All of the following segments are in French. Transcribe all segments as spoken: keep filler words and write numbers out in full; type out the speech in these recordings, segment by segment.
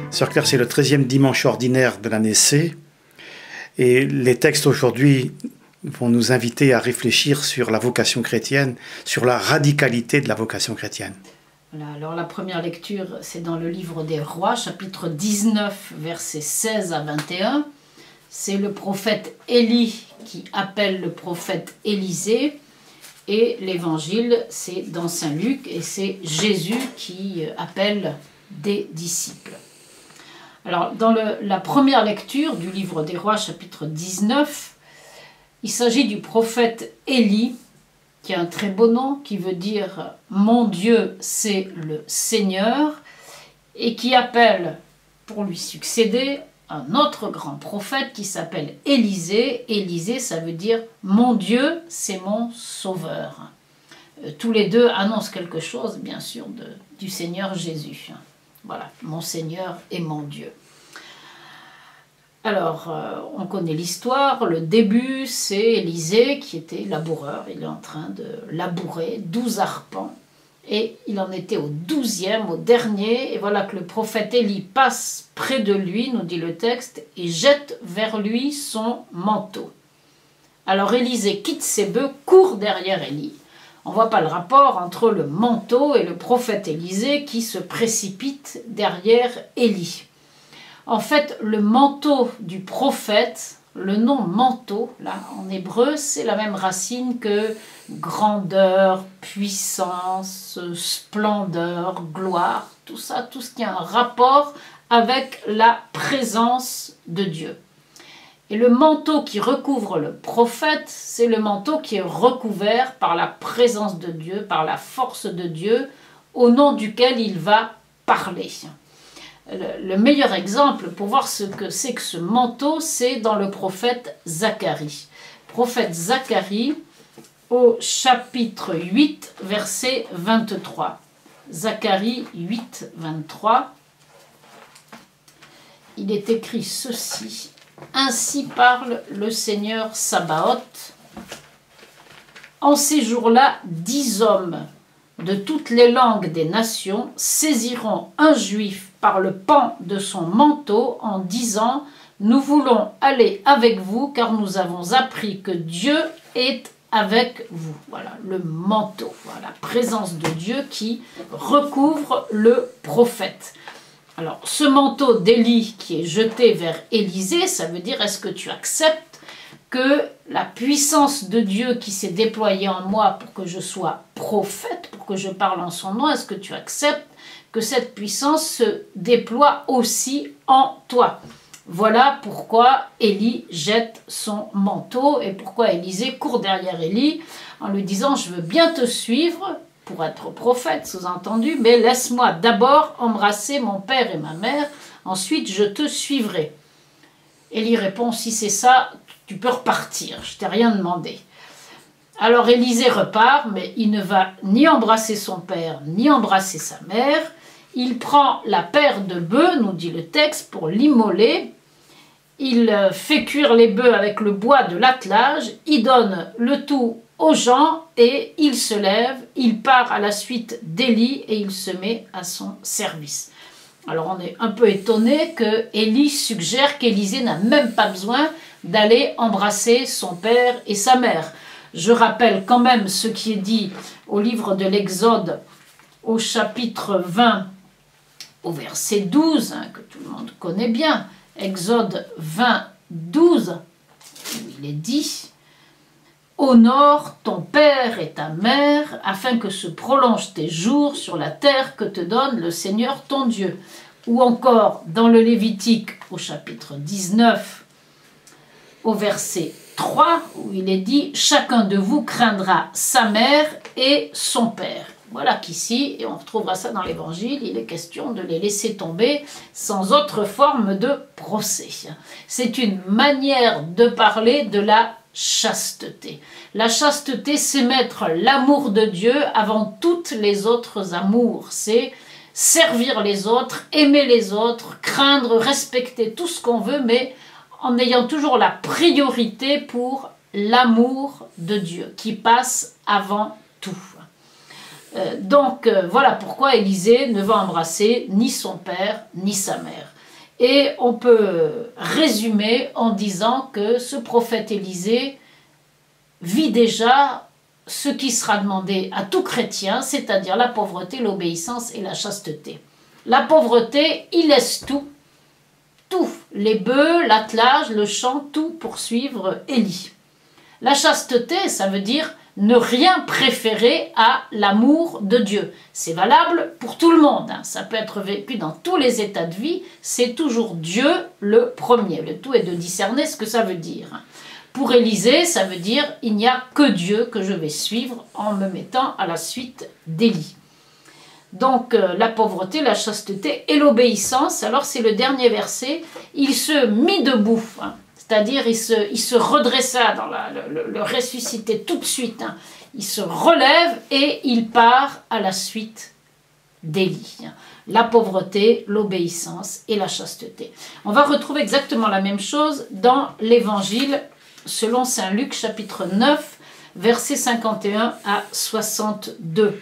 Sœur Claire, c'est le treizième dimanche ordinaire de l'année C. Et les textes aujourd'hui vont nous inviter à réfléchir sur la vocation chrétienne, sur la radicalité de la vocation chrétienne. Voilà, alors la première lecture, c'est dans le livre des Rois, chapitre dix-neuf, versets seize à vingt et un. C'est le prophète Élie qui appelle le prophète Élisée. Et l'évangile, c'est dans Saint Luc, et c'est Jésus qui appelle des disciples. Alors, dans le, la première lecture du livre des Rois, chapitre dix-neuf, il s'agit du prophète Élie, qui a un très beau nom, qui veut dire « Mon Dieu, c'est le Seigneur », et qui appelle, pour lui succéder, un autre grand prophète qui s'appelle Élisée. Élisée, ça veut dire « Mon Dieu, c'est mon Sauveur ». Tous les deux annoncent quelque chose, bien sûr, de, du Seigneur Jésus. Voilà, mon Seigneur et mon Dieu. Alors, euh, on connaît l'histoire. Le début, c'est Élisée qui était laboureur. Il est en train de labourer douze arpents. Et il en était au douzième, au dernier. Et voilà que le prophète Élie passe près de lui, nous dit le texte, et jette vers lui son manteau. Alors Élisée quitte ses bœufs, court derrière Élie. On ne voit pas le rapport entre le manteau et le prophète Élisée qui se précipite derrière Élie. En fait, le manteau du prophète, le nom manteau, là, en hébreu, c'est la même racine que grandeur, puissance, splendeur, gloire, tout ça, tout ce qui a un rapport avec la présence de Dieu. Et le manteau qui recouvre le prophète, c'est le manteau qui est recouvert par la présence de Dieu, par la force de Dieu, au nom duquel il va parler. Le, le meilleur exemple pour voir ce que c'est que ce manteau, c'est dans le prophète Zacharie. Prophète Zacharie au chapitre huit, verset vingt-trois. Zacharie huit, vingt-trois. Il est écrit ceci. Ainsi parle le Seigneur Sabaoth. En ces jours-là, dix hommes de toutes les langues des nations saisiront un juif par le pan de son manteau en disant « Nous voulons aller avec vous car nous avons appris que Dieu est avec vous. » Voilà, le manteau, voilà, la présence de Dieu qui recouvre le prophète. Alors, ce manteau d'Élie qui est jeté vers Élisée, ça veut dire, est-ce que tu acceptes que la puissance de Dieu qui s'est déployée en moi pour que je sois prophète, pour que je parle en son nom, est-ce que tu acceptes que cette puissance se déploie aussi en toi? Voilà pourquoi Élie jette son manteau et pourquoi Élisée court derrière Élie en lui disant « Je veux bien te suivre ». Pour être prophète, sous-entendu, mais laisse-moi d'abord embrasser mon père et ma mère, ensuite je te suivrai. Élie répond, si c'est ça, tu peux repartir, je t'ai rien demandé. Alors Élisée repart, mais il ne va ni embrasser son père, ni embrasser sa mère. Il prend la paire de bœufs, nous dit le texte, pour l'immoler. Il fait cuire les bœufs avec le bois de l'attelage, il donne le tout aux gens et il se lève, il part à la suite d'Élie et il se met à son service. Alors on est un peu étonné que Élie suggère qu'Élisée n'a même pas besoin d'aller embrasser son père et sa mère. Je rappelle quand même ce qui est dit au livre de l'Exode au chapitre vingt au verset douze, hein, que tout le monde connaît bien, Exode vingt, douze, où il est dit « Honore ton père et ta mère, afin que se prolongent tes jours sur la terre que te donne le Seigneur ton Dieu. » Ou encore dans le Lévitique au chapitre dix-neuf, au verset trois, où il est dit « Chacun de vous craindra sa mère et son père. » Voilà qu'ici, et on retrouvera ça dans l'Évangile, il est question de les laisser tomber sans autre forme de procès. C'est une manière de parler de la chasteté. La chasteté, c'est mettre l'amour de Dieu avant toutes les autres amours. C'est servir les autres, aimer les autres, craindre, respecter tout ce qu'on veut, mais en ayant toujours la priorité pour l'amour de Dieu, qui passe avant tout. Euh, donc euh, voilà pourquoi Élisée ne va embrasser ni son père ni sa mère. Et on peut résumer en disant que ce prophète Élisée vit déjà ce qui sera demandé à tout chrétien, c'est-à-dire la pauvreté, l'obéissance et la chasteté. La pauvreté, il laisse tout, tout, les bœufs, l'attelage, le champ, tout pour suivre Élie. La chasteté, ça veut dire ne rien préférer à l'amour de Dieu. C'est valable pour tout le monde, hein. Ça peut être vécu dans tous les états de vie, c'est toujours Dieu le premier. Le tout est de discerner ce que ça veut dire. Pour Élisée, ça veut dire il n'y a que Dieu que je vais suivre en me mettant à la suite d'Élie. Donc euh, la pauvreté, la chasteté et l'obéissance, alors c'est le dernier verset, il se mit debout, hein, c'est-à-dire il se, il se redressa, dans la, le, le ressuscité tout de suite, hein, il se relève et il part à la suite d'Élie. Hein. La pauvreté, l'obéissance et la chasteté. On va retrouver exactement la même chose dans l'Évangile selon saint Luc chapitre neuf, versets cinquante et un à soixante-deux.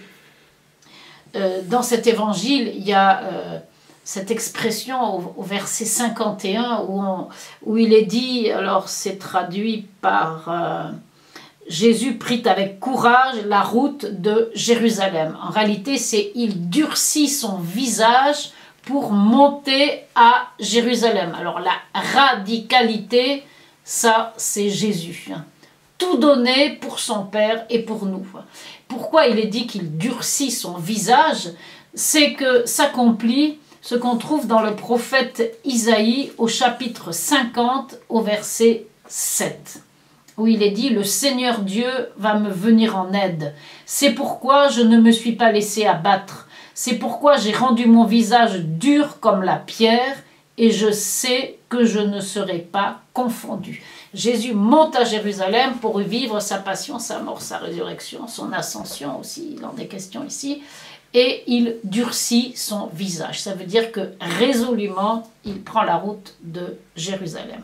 Euh, dans cet évangile, il y a euh, cette expression au, au verset cinquante et un où, on, où il est dit, alors c'est traduit par euh, Jésus prit avec courage la route de Jérusalem. En réalité, c'est il durcit son visage pour monter à Jérusalem. Alors la radicalité, ça c'est Jésus. Tout donné pour son Père et pour nous. Pourquoi il est dit qu'il durcit son visage? C'est que s'accomplit ce qu'on trouve dans le prophète Isaïe au chapitre cinquante au verset sept, où il est dit « Le Seigneur Dieu va me venir en aide. C'est pourquoi je ne me suis pas laissé abattre. C'est pourquoi j'ai rendu mon visage dur comme la pierre et je sais que je ne serai pas confondu. » Jésus monte à Jérusalem pour y vivre sa passion, sa mort, sa résurrection, son ascension aussi, il en est question ici, et il durcit son visage. Ça veut dire que résolument, il prend la route de Jérusalem.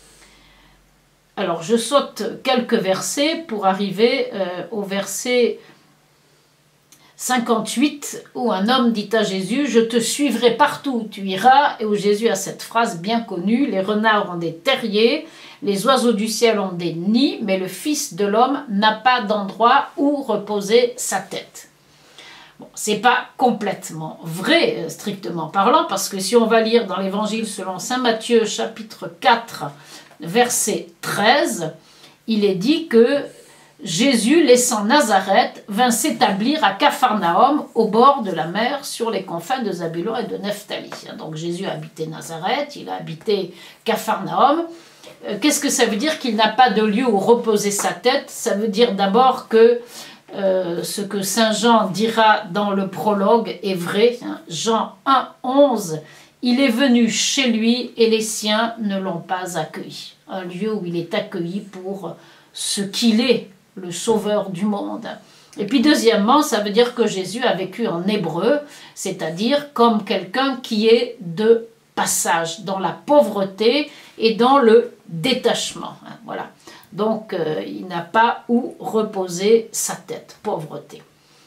Alors, je saute quelques versets pour arriver euh, au verset cinquante-huit, où un homme dit à Jésus « Je te suivrai partout où tu iras », et où Jésus a cette phrase bien connue « Les renards ont des terriers, les oiseaux du ciel ont des nids, mais le Fils de l'homme n'a pas d'endroit où reposer sa tête. » Bon, c'est pas complètement vrai, strictement parlant, parce que si on va lire dans l'Évangile selon saint Matthieu, chapitre quatre, verset treize, il est dit que Jésus, laissant Nazareth, vint s'établir à Capharnaüm, au bord de la mer, sur les confins de Zabulon et de Nephtali. Donc Jésus a habité Nazareth, il a habité Capharnaüm. Qu'est-ce que ça veut dire qu'il n'a pas de lieu où reposer sa tête? Ça veut dire d'abord que euh, ce que saint Jean dira dans le prologue est vrai. Hein. Jean un, onze, il est venu chez lui et les siens ne l'ont pas accueilli. Un lieu où il est accueilli pour ce qu'il est, le sauveur du monde. Et puis deuxièmement, ça veut dire que Jésus a vécu en hébreu, c'est-à-dire comme quelqu'un qui est de passage, dans la pauvreté et dans le détachement. Hein, voilà. Donc, euh, il n'a pas où reposer sa tête, pauvreté.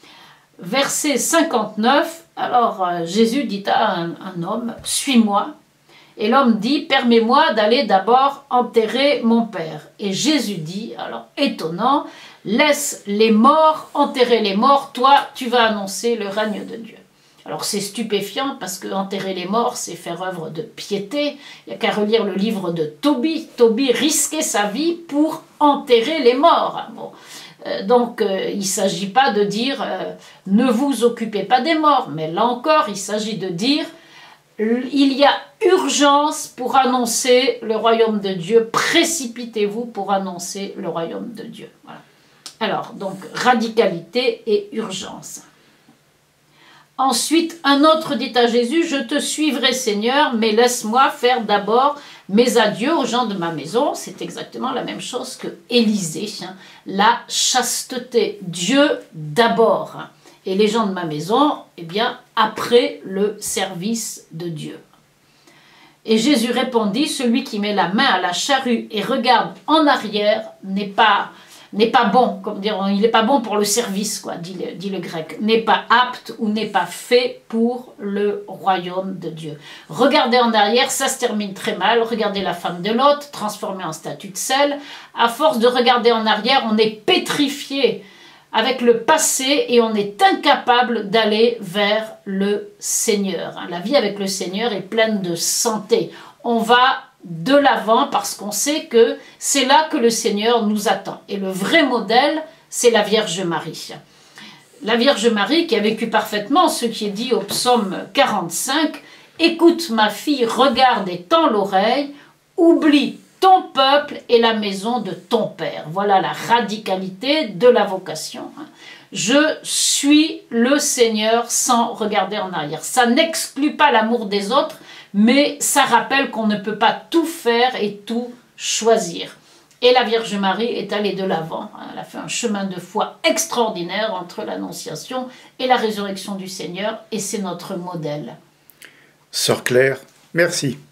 Verset cinquante-neuf, alors euh, Jésus dit à un, un homme, « Suis-moi ». Et l'homme dit, « Permets-moi d'aller d'abord enterrer mon père ». Et Jésus dit, alors étonnant, « Laisse les morts enterrer les morts, toi tu vas annoncer le règne de Dieu ». Alors c'est stupéfiant parce que enterrer les morts, c'est faire œuvre de piété. Il n'y a qu'à relire le livre de Tobie. Tobie risquait sa vie pour enterrer les morts. Bon. Euh, donc euh, il ne s'agit pas de dire euh, « ne vous occupez pas des morts », mais là encore, il s'agit de dire « il y a urgence pour annoncer le royaume de Dieu, précipitez-vous pour annoncer le royaume de Dieu ». Voilà. Alors, donc, radicalité et urgence. Ensuite, un autre dit à Jésus, « Je te suivrai, Seigneur, mais laisse-moi faire d'abord mes adieux aux gens de ma maison. » C'est exactement la même chose que Élisée, hein, la chasteté, Dieu d'abord. Hein, et les gens de ma maison, eh bien, après le service de Dieu. Et Jésus répondit, « Celui qui met la main à la charrue et regarde en arrière n'est pas n'est pas bon, comme dire, il n'est pas bon pour le service, quoi, dit le, dit le grec, n'est pas apte ou n'est pas fait pour le royaume de Dieu. Regardez en arrière, ça se termine très mal. Regardez la femme de Lot, transformée en statue de sel. À force de regarder en arrière, on est pétrifié avec le passé et on est incapable d'aller vers le Seigneur. La vie avec le Seigneur est pleine de santé. On va de l'avant parce qu'on sait que c'est là que le Seigneur nous attend. Et le vrai modèle, c'est la Vierge Marie. La Vierge Marie qui a vécu parfaitement ce qui est dit au psaume quarante-cinq, « Écoute ma fille, regarde et tends l'oreille, oublie ton peuple et la maison de ton père. » Voilà la radicalité de la vocation. Je suis le Seigneur sans regarder en arrière. Ça n'exclut pas l'amour des autres, mais ça rappelle qu'on ne peut pas tout faire et tout choisir. Et la Vierge Marie est allée de l'avant. Elle a fait un chemin de foi extraordinaire entre l'Annonciation et la résurrection du Seigneur, et c'est notre modèle. Sœur Claire, merci.